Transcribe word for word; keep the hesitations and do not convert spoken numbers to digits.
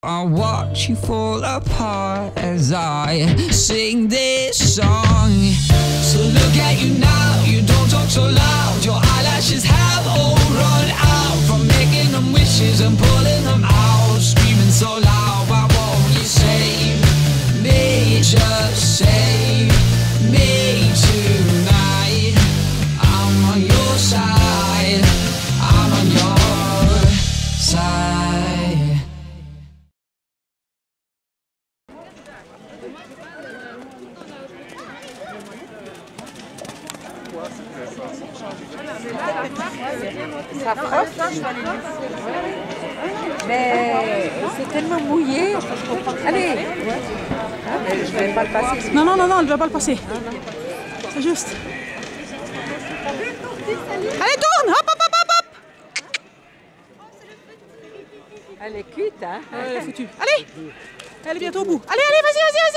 I'll watch you fall apart as I sing this song. So look at you now, you don't talk so loud. Your eyelashes have all run out from making them wishes and pulling them out. Screaming so loud, why won't you save me? Just save me tonight. I'm on your side, I'm on your side. Ça frotte. Mais c'est tellement mouillé. Allez. Ah, mais je ne vais pas le passer. Non, non, non, non, elle ne va pas le passer. C'est juste. Allez, tourne! Hop, hop, hop, hop, hop! Elle est cuite, hein? Ouais, elle est foutue. Allez! Elle est bientôt au bout. Allez, allez, vas-y, vas-y, vas-y!